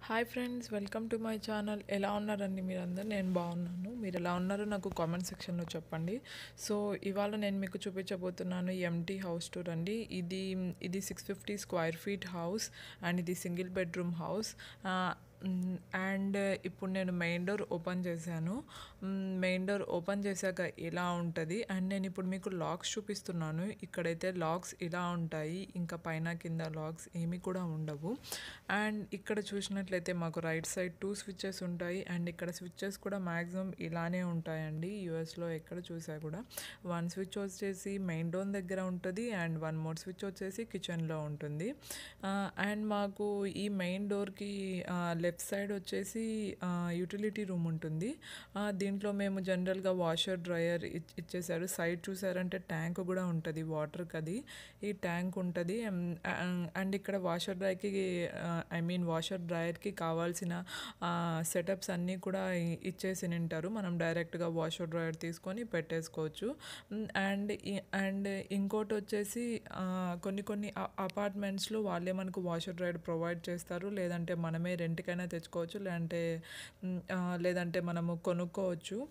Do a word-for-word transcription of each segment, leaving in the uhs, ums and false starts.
Hi friends, welcome to my channel. ఎలా ఉన్నారండి మీరందరూ? నేను బాగున్నాను. మీరు ఎలా ఉన్నారో నాకు కామెంట్ సెక్షన్లో చెప్పండి. సో ఇవాళ నేను మీకు చూపించబోతున్నాను ఎంటీ హౌస్ టూర్ అండి. ఇది ఇది six fifty square feet house and ఇది సింగిల్ బెడ్రూమ్ హౌస్. అండ్ ఇప్పుడు నేను మెయిన్ డోర్ ఓపెన్ చేశాను. మెయిన్ డోర్ ఓపెన్ చేశాక ఇలా ఉంటుంది. అండ్ నేను ఇప్పుడు మీకు లాక్స్ చూపిస్తున్నాను. ఇక్కడైతే లాక్స్ ఇలా ఉంటాయి, ఇంకా పైన కింద లాక్స్ ఏమీ కూడా ఉండవు. అండ్ ఇక్కడ చూసినట్లయితే మాకు రైట్ సైడ్ టూ స్విచ్చెస్ ఉంటాయి. అండ్ ఇక్కడ స్విచ్చెస్ కూడా మ్యాక్సిమం ఇలానే ఉంటాయండి. యూఎస్లో ఎక్కడ చూసా కూడా వన్ స్విచ్ వచ్చేసి మెయిన్ డోర్ దగ్గర ఉంటుంది అండ్ వన్ మోర్ స్విచ్ వచ్చేసి కిచెన్లో ఉంటుంది. అండ్ మాకు ఈ మెయిన్ డోర్కి లెఫ్ట్ సైడ్ వచ్చేసి యూటిలిటీ రూమ్ ఉంటుంది. దీంట్లో మేము జనరల్గా వాషర్ డ్రయర్ ఇచ్చేసారు. సైడ్ చూసారంటే ట్యాంక్ కూడా ఉంటుంది వాటర్కి. అది ఈ ట్యాంక్ ఉంటుంది. అండ్ ఇక్కడ వాషర్ డ్రైకి ఐ మీన్ వాషర్ డ్రయర్కి కావాల్సిన సెటప్స్ అన్నీ కూడా ఇచ్చేసి ఉంటారు. మనం డైరెక్ట్గా వాషర్ డ్రయర్ తీసుకొని పెట్టేసుకోవచ్చు. అండ్ అండ్ ఇంకోటి వచ్చేసి కొన్ని కొన్ని అపార్ట్మెంట్స్లో వాళ్ళే మనకు వాషర్ డ్రయర్ ప్రొవైడ్ చేస్తారు. లేదంటే మనమే రెంట్కైనా తెచ్చుకోవచ్చు, లేదంటే లేదంటే మనము కొనుక్కోవచ్చు.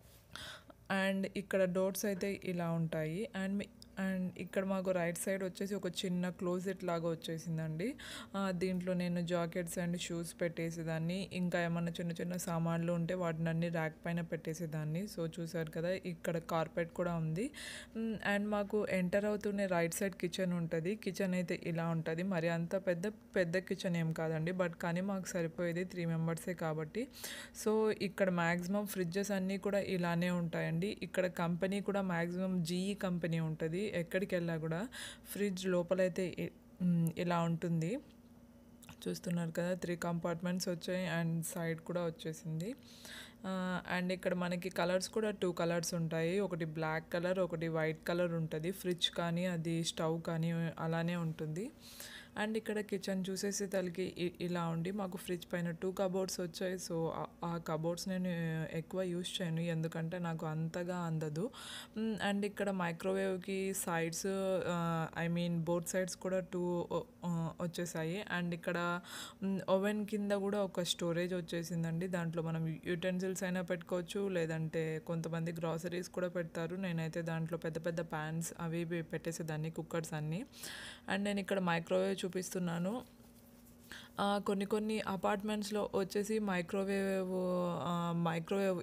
అండ్ ఇక్కడ డోర్స్ అయితే ఇలా ఉంటాయి. అండ్ అండ్ ఇక్కడ మాకు రైట్ సైడ్ వచ్చేసి ఒక చిన్న క్లోజెట్ లాగా వచ్చేసిందండి. దీంట్లో నేను జాకెట్స్ అండ్ షూస్ పెట్టేసేదాన్ని, ఇంకా ఏమన్నా చిన్న చిన్న సామాన్లు ఉంటే వాటిని అన్ని ర్యాక్ పైన పెట్టేసేదాన్ని. సో చూసారు కదా, ఇక్కడ కార్పెట్ కూడా ఉంది. అండ్ మాకు ఎంటర్ అవుతూనే రైట్ సైడ్ కిచెన్ ఉంటుంది. కిచెన్ అయితే ఇలా ఉంటుంది. మరి అంత పెద్ద పెద్ద కిచెన్ ఏం కాదండి, బట్ కానీ మాకు సరిపోయేది త్రీ మెంబర్సే కాబట్టి. సో ఇక్కడ మ్యాక్సిమం ఫ్రిడ్జెస్ అన్నీ కూడా ఇలానే ఉంటాయండి. ఇక్కడ కంపెనీ కూడా మ్యాక్సిమం జీఈ కంపెనీ ఉంటుంది. ఎక్కడికి వెళ్ళా కూడా ఫ్రిడ్జ్ లోపలైతే ఇలా ఉంటుంది. చూస్తున్నారు కదా, త్రీ కంపార్ట్మెంట్స్ వచ్చాయి అండ్ సైడ్ కూడా వచ్చేసింది. అండ్ ఇక్కడ మనకి కలర్స్ కూడా టూ కలర్స్ ఉంటాయి. ఒకటి బ్లాక్ కలర్, ఒకటి వైట్ కలర్ ఉంటుంది. ఫ్రిడ్జ్ కానీ అది స్టవ్ కానీ అలానే ఉంటుంది. అండ్ ఇక్కడ కిచెన్ చూసేసి తలకి ఇలా ఉండి మాకు ఫ్రిడ్జ్ పైన టూ కబోర్డ్స్ వచ్చాయి. సో ఆ కబోర్డ్స్ నేను ఎక్కువ యూస్ చేయను, ఎందుకంటే నాకు అంతగా అందదు. అండ్ ఇక్కడ మైక్రోవేవ్కి sides I mean both sides కూడా టూ వచ్చేసాయి. అండ్ ఇక్కడ ఓవెన్ కింద కూడా ఒక స్టోరేజ్ వచ్చేసిందండి. దాంట్లో మనం యూటెన్సిల్స్ అయినా పెట్టుకోవచ్చు, లేదంటే కొంతమంది గ్రాసరీస్ కూడా పెడతారు. నేనైతే దాంట్లో పెద్ద పెద్ద ప్యాన్స్ అవి ఇవి పెట్టేసేదాన్ని, కుక్కర్స్ అన్నీ. అండ్ నేను ఇక్కడ మైక్రోవేవ్ చూపిస్తున్నాను. కొన్ని కొన్ని అపార్ట్మెంట్స్లో వచ్చేసి మైక్రోవేవ్ మైక్రోవేవ్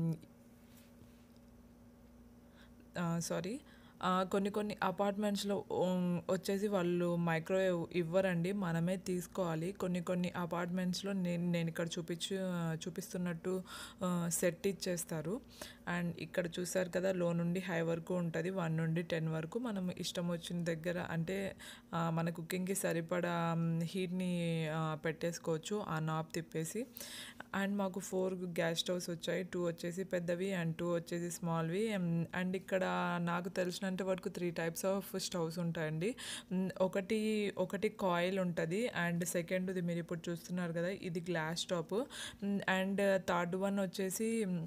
సారీ కొన్ని కొన్ని అపార్ట్మెంట్స్లో వచ్చేసి వాళ్ళు మైక్రోవేవ్ ఇవ్వరండి, మనమే తీసుకోవాలి. కొన్ని కొన్ని అపార్ట్మెంట్స్లో నేను నేను ఇక్కడ చూపించు చూపిస్తున్నట్టు సెట్ ఇచ్చేస్తారు. అండ్ ఇక్కడ చూసారు కదా, లో నుండి హై వరకు ఉంటుంది. వన్ నుండి టెన్ వరకు మనం ఇష్టం వచ్చిన దగ్గర అంటే మన కుకింగ్కి సరిపడా హీట్ని పెట్టేసుకోవచ్చు ఆ నాబ్ తిప్పేసి. అండ్ మాకు ఫోర్ గ్యాస్ స్టవ్స్ వచ్చాయి. టూ వచ్చేసి పెద్దవి అండ్ టూ వచ్చేసి స్మాల్వి. అండ్ ఇక్కడ నాకు తెలిసినంత వరకు త్రీ టైప్స్ ఆఫ్ స్టవ్స్ ఉంటాయండి. ఒకటి ఒకటి కాయిల్ ఉంటుంది. అండ్ సెకండ్ది మీరు ఇప్పుడు చూస్తున్నారు కదా, ఇది glass top. And third one వచ్చేసి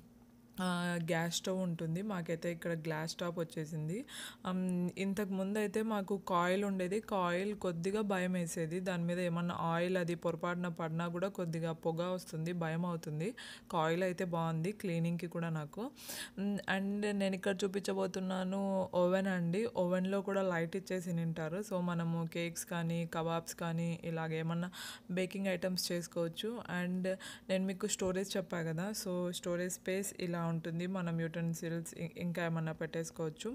గ్యాస్ స్టవ్ ఉంటుంది. మాకైతే ఇక్కడ గ్లాస్ టాప్ వచ్చేసింది. ఇంతకు ముందు అయితే మాకు కాయిల్ ఉండేది. కాయిల్ కొద్దిగా భయం వేసేది, దాని మీద ఏమన్నా ఆయిల్ అది పొరపాటున పడినా కూడా కొద్దిగా పొగ వస్తుంది, భయం అవుతుంది. కాయిల్ అయితే బాగుంది క్లీనింగ్కి కూడా నాకు. అండ్ నేను ఇక్కడ చూపించబోతున్నాను ఓవెన్ అండి. ఓవెన్లో కూడా లైట్ ఇచ్చేసి తింటారు. సో మనము కేక్స్ కానీ కబాబ్స్ కానీ ఇలాగ ఏమన్నా బేకింగ్ ఐటమ్స్ చేసుకోవచ్చు. అండ్ నేను మీకు స్టోరేజ్ చెప్పా కదా, సో స్టోరేజ్ స్పేస్ ఇలా ఉంటుంది. మనం యూటెన్సిల్స్ ఇంకా ఏమన్నా పెట్టేసుకోవచ్చు.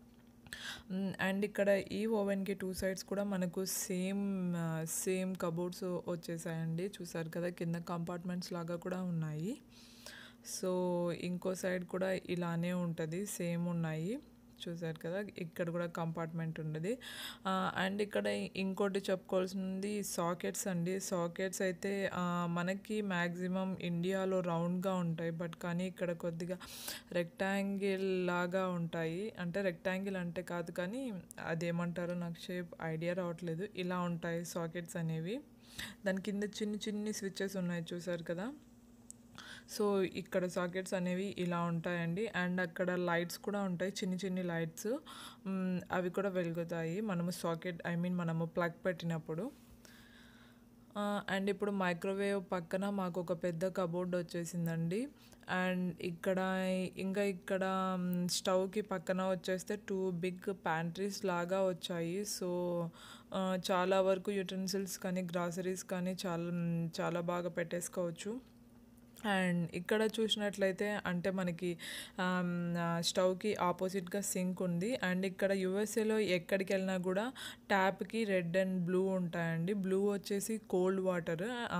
అండ్ ఇక్కడ ఈ ఓవెన్కి టూ సైడ్స్ కూడా మనకు సేమ్ సేమ్ కబోర్డ్స్ వచ్చేసాయండి. చూసారు కదా, కింద కంపార్ట్మెంట్స్ లాగా కూడా ఉన్నాయి. సో ఇంకో సైడ్ కూడా ఇలానే ఉంటుంది, సేమ్ ఉన్నాయి. చూసారు కదా, ఇక్కడ కూడా కంపార్ట్మెంట్ ఉండేది. అండ్ ఇక్కడ ఇంకోటి చెప్పుకోవాల్సింది సాకెట్స్ అండి. సాకెట్స్ అయితే మనకి మ్యాక్సిమం ఇండియాలో రౌండ్గా ఉంటాయి, బట్ కానీ ఇక్కడ కొద్దిగా రెక్టాంగిల్ లాగా ఉంటాయి. అంటే రెక్టాంగిల్ అంటే కాదు కానీ అదేమంటారో నాకు షేప్ ఐడియా రావట్లేదు. ఇలా ఉంటాయి సాకెట్స్ అనేవి. దాని కింద చిన్ని చిన్ని స్విచ్చెస్ ఉన్నాయి, చూసారు కదా. సో ఇక్కడ సాకెట్స్ అనేవి ఇలా ఉంటాయండి. అండ్ అక్కడ లైట్స్ కూడా ఉంటాయి, చిన్ని చిన్ని లైట్స్. అవి కూడా వెలుగుతాయి మనము సాకెట్ ఐ మీన్ మనము ప్లగ్ పెట్టినప్పుడు. అండ్ ఇప్పుడు మైక్రోవేవ్ పక్కన మాకు ఒక పెద్ద కబోర్డ్ వచ్చేసిందండి. అండ్ ఇక్కడ ఇంకా ఇక్కడ స్టవ్కి పక్కన వచ్చేస్తే టూ బిగ్ ప్యాంట్రీస్ లాగా వచ్చాయి. సో చాలా వరకు యుటెన్సిల్స్ కానీ గ్రాసరీస్ కానీ చాలా చాలా బాగా పెట్టేసుకోవచ్చు. అండ్ ఇక్కడ చూసినట్లయితే అంటే మనకి స్టవ్కి ఆపోజిట్గా సింక్ ఉంది. అండ్ ఇక్కడ యూఎస్ఏలో ఎక్కడికి వెళ్ళినా కూడా ట్యాప్కి రెడ్ అండ్ బ్లూ ఉంటాయండి. బ్లూ వచ్చేసి కోల్డ్ వాటర్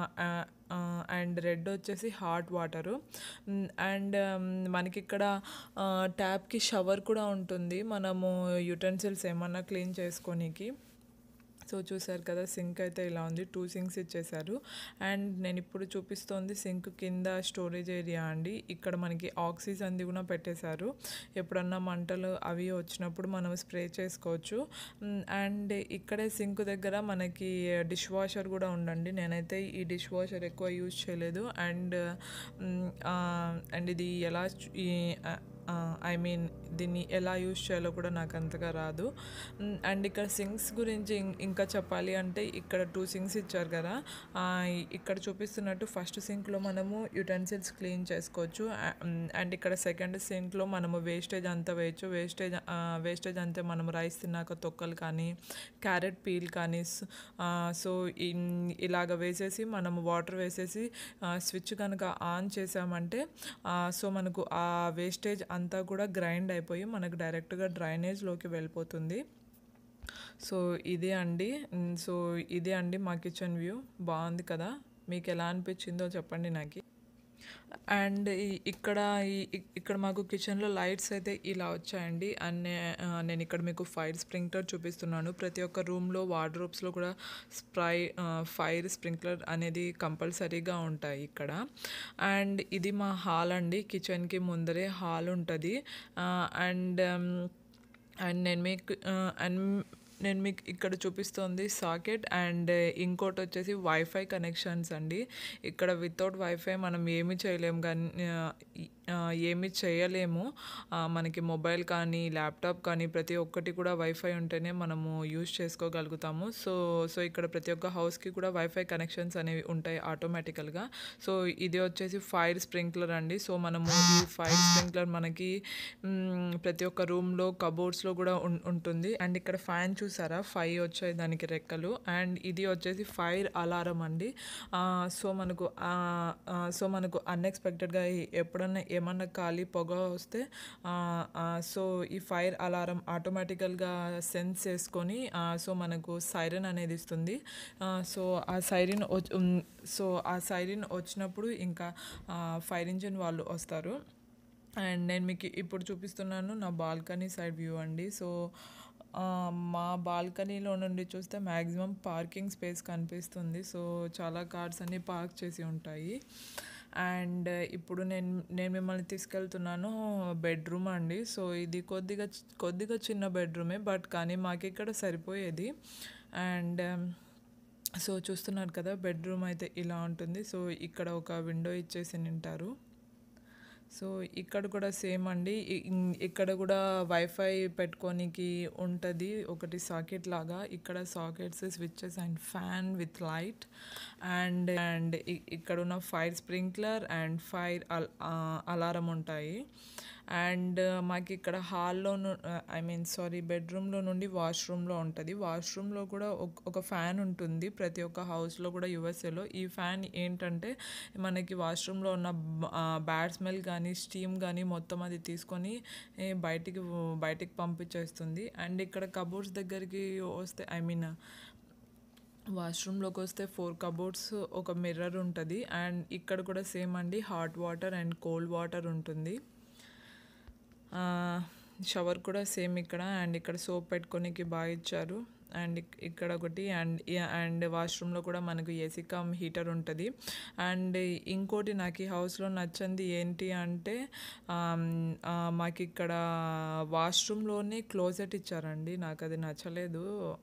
అండ్ రెడ్ వచ్చేసి హాట్ వాటరు. అండ్ మనకి ఇక్కడ ట్యాప్కి షవర్ కూడా ఉంటుంది మనము యుటెన్సిల్స్ ఏమన్నా క్లీన్ చేసుకోనికి. సో చూసారు కదా, సింక్ అయితే ఇలా ఉంది. టూ సింక్స్ ఇచ్చేసారు. అండ్ నేను ఇప్పుడు చూపిస్తోంది సింక్ కింద స్టోరేజ్ ఏరియా అండి. ఇక్కడ మనకి ఆక్సిజన్ది కూడా పెట్టేశారు. ఎప్పుడన్నా మంటలు అవి వచ్చినప్పుడు మనం స్ప్రే చేసుకోవచ్చు. అండ్ ఇక్కడే సింక్ దగ్గర మనకి డిష్ వాషర్ కూడా ఉండండి. నేనైతే ఈ డిష్ వాషర్ ఎక్కువ యూజ్ చేయలేదు. అండ్ అండ్ ఇది ఎలా ఐ మీన్ దీన్ని ఎలా యూజ్ చేయాలో కూడా నాకు అంతగా రాదు. అండ్ ఇక్కడ సింక్స్ గురించి ఇంకా చెప్పాలి అంటే ఇక్కడ టూ సింక్స్ ఇచ్చారు కదా, ఇక్కడ చూపిస్తున్నట్టు ఫస్ట్ సింక్లో మనము యుటెన్సిల్స్ క్లీన్ చేసుకోవచ్చు. అండ్ ఇక్కడ సెకండ్ సింక్లో మనము వేస్టేజ్ అంతా వేయచ్చు. వేస్టేజ్ వేస్టేజ్ అంతే మనం రైస్ తిన్నాక తొక్కలు కానీ క్యారెట్ పీల్ కానీ సో ఇలాగ వేసేసి మనము వాటర్ వేసేసి స్విచ్ కనుక ఆన్ చేసామంటే సో మనకు ఆ వేస్టేజ్ అంతా కూడా గ్రైండ్ అయిపోయి మనకు డైరెక్ట్గా డ్రైనేజ్లోకి వెళ్ళిపోతుంది. సో ఇదే అండి సో ఇదే అండి మా కిచెన్ వ్యూ. బాగుంది కదా, మీకు ఎలా అనిపించిందో చెప్పండి నాకు. అండ్ ఇక్కడ ఇక్కడ మాకు కిచెన్లో లైట్స్ అయితే ఇలా వచ్చాయండి. అండ్ నేను ఇక్కడ మీకు ఫైర్ స్ప్రింక్లర్ చూపిస్తున్నాను. ప్రతి ఒక్క రూమ్లో వార్డ్రోబ్స్లో కూడా స్ప్రై ఫైర్ స్ప్రింక్లర్ అనేది కంపల్సరీగా ఉంటాయి ఇక్కడ. అండ్ ఇది మా హాల్ అండి. కిచెన్కి ముందరే హాల్ ఉంటుంది. అండ్ అండ్ నేను మీకు అండ్ నేను మీకు ఇక్కడ చూపిస్తోంది సాకెట్. అండ్ ఇంకోటి వచ్చేసి వైఫై కనెక్షన్స్ అండి. ఇక్కడ వితౌట్ వైఫై మనం ఏమీ చేయలేము కానీ ఏమీ చేయలేము. మనకి మొబైల్ కానీ ల్యాప్టాప్ కానీ ప్రతి ఒక్కటి కూడా వైఫై ఉంటేనే మనము యూజ్ చేసుకోగలుగుతాము. సో సో ఇక్కడ ప్రతి ఒక్క హౌస్కి కూడా వైఫై కనెక్షన్స్ అనేవి ఉంటాయి ఆటోమేటికల్గా. సో ఇది వచ్చేసి ఫైర్ స్ప్రింక్లర్ అండి. సో మనము ఈ ఫైర్ స్ప్రింక్లర్ మనకి ప్రతి ఒక్క రూమ్లో కబోర్డ్స్లో కూడా ఉంటుంది. అండ్ ఇక్కడ ఫ్యాన్ చూసారా, ఫైవ్ వచ్చాయి దానికి రెక్కలు. అండ్ ఇది వచ్చేసి ఫైర్ అలారం అండి. సో మనకు సో మనకు అన్ఎక్స్పెక్టెడ్గా ఎప్పుడన్నా ఏమన్నా ఖాళీ పొగ వస్తే సో ఈ ఫైర్ అలారం ఆటోమేటికల్గా సెన్స్ చేసుకొని సో మనకు సైరన్ అనేది ఇస్తుంది. సో ఆ సైరన్ సో ఆ సైరన్ వచ్చినప్పుడు ఇంకా ఫైర్ ఇంజిన్ వాళ్ళు వస్తారు. అండ్ నేను మీకు ఇప్పుడు చూపిస్తున్నాను నా బాల్కనీ సైడ్ వ్యూ అండి. సో మా బాల్కనీలో నుండి చూస్తే మ్యాక్సిమం పార్కింగ్ స్పేస్ కనిపిస్తుంది. సో చాలా కార్స్ అన్నీ పార్క్ చేసి ఉంటాయి. అండ్ ఇప్పుడు నేను నేను మిమ్మల్ని తీసుకెళ్తున్నాను బెడ్రూమ్ అండి. సో ఇది కొద్దిగా కొద్దిగా చిన్న బెడ్రూమే, బట్ కానీ మాకు ఇక్కడ సరిపోయేది. అండ్ సో చూస్తున్నారు కదా, బెడ్రూమ్ అయితే ఇలా ఉంటుంది. సో ఇక్కడ ఒక విండో ఇచ్చేసి నింటారు. సో ఇక్కడ కూడా సేమ్ అండి. ఇక్కడ కూడా వైఫై పెట్టుకోనికి ఉంటుంది ఒకటి సాకెట్ లాగా. ఇక్కడ sockets, switches and fan with light. And and ఇక్కడ ఉన్న fire sprinkler and fire al alarm ఉంటాయి. అండ్ మాకు ఇక్కడ హాల్లో ఐ మీన్ సారీ బెడ్రూమ్లో నుండి వాష్రూమ్లో ఉంటుంది. వాష్రూమ్లో కూడా ఒక ఫ్యాన్ ఉంటుంది ప్రతి ఒక్క హౌస్లో కూడా యూఎస్ఏలో. ఈ ఫ్యాన్ ఏంటంటే మనకి వాష్రూమ్లో ఉన్న బ్యాడ్ స్మెల్ కానీ స్టీమ్ కానీ మొత్తం అది తీసుకొని బయటికి బయటికి పంపించేస్తుంది. అండ్ ఇక్కడ కబోర్డ్స్ దగ్గరికి వస్తే ఐ మీన్ వాష్రూమ్లోకి వస్తే ఫోర్ కబోర్డ్స్, ఒక మిర్రర్ ఉంటుంది. అండ్ ఇక్కడ కూడా సేమ్ అండి, hot water and cold water ఉంటుంది. షవర్ కూడా సేమ్ ఇక్కడ. అండ్ ఇక్కడ సోప్ పెట్టుకోనికి బాగా ఇచ్చారు. అండ్ ఇక్కడ ఒకటి అండ్ అండ్ వాష్రూమ్లో కూడా మనకు ఏసీ కమ్ హీటర్ ఉంటుంది. అండ్ ఇంకోటి నాకు ఈ హౌస్లో నచ్చింది ఏంటి అంటే మాకు ఇక్కడ వాష్రూమ్లోనే క్లోజెట్ ఇచ్చారండి. నాకు అది నచ్చలేదు.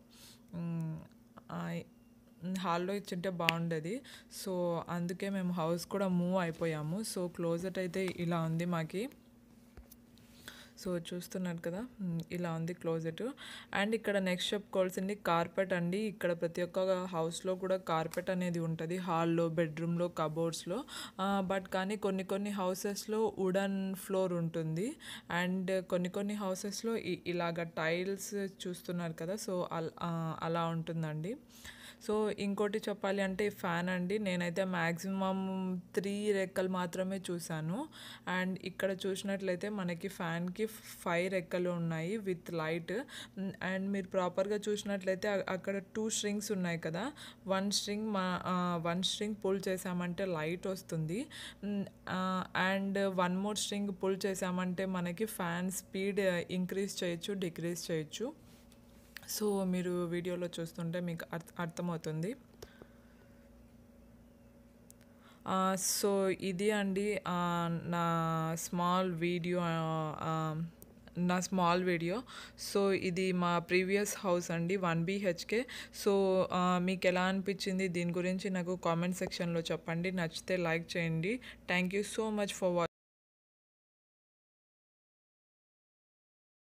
హాల్లో ఇచ్చింటే బాగుండేది. సో అందుకే మేము హౌస్ కూడా మూవ్ అయిపోయాము. సో క్లోజెట్ అయితే ఇలా ఉంది మాకి. సో చూస్తున్నారు కదా, మ్, ఇలా ఉంది క్లోజెట్. అండ్ ఇక్కడ నెక్స్ట్ చెప్పుకోవాల్సింది కార్పెట్ అండి. ఇక్కడ ప్రతి ఒక్క హౌస్లో కూడా కార్పెట్ అనేది ఉంటుంది, హాల్లో, బెడ్రూమ్లో, కబోర్డ్స్లో. బట్ కానీ కొన్ని కొన్ని హౌసెస్లో వుడన్ ఫ్లోర్ ఉంటుంది, అండ్ కొన్ని కొన్ని హౌసెస్లో ఇలాగ టైల్స్ చూస్తున్నారు కదా, సో అల్- ఆ, అలా ఉంటుందండి. సో ఇంకోటి చెప్పాలి అంటే ఫ్యాన్ అండి, నేనైతే మ్యాక్సిమం త్రీ రెక్కలు మాత్రమే చూశాను. అండ్ ఇక్కడ చూసినట్లయితే మనకి ఫ్యాన్కి ఫైవ్ రెక్కలు ఉన్నాయి విత్ లైట్. అండ్ మీరు ప్రాపర్గా చూసినట్లయితే అ- అక్కడ టూ స్ట్రింగ్స్ ఉన్నాయి కదా, వన్ స్ట్రింగ్ మా వన్ స్ట్రింగ్ పుల్ చేసామంటే లైట్ వస్తుంది, and one more string pull చేసామంటే మనకి ఫ్యాన్ స్పీడ్ ఇంక్రీజ్ చేయొచ్చు, డిక్రీజ్ చేయొచ్చు. సో మీరు వీడియోలో చూస్తుంటే మీకు అర్థ అర్థమవుతుంది. ఆ, సో ఇది అండి, ఆ, నా స్మాల్ వీడియో ఆ, నా స్మాల్ వీడియో. సో ఇది మా ప్రీవియస్ హౌస్ అండి, వన్ బీహెచ్కే. సో ఆ, మీకు ఎలా అనిపించింది దీని గురించి నాకు కామెంట్ సెక్షన్లో చెప్పండి. నచ్చితే లైక్ చేయండి. Thank you so much for watching.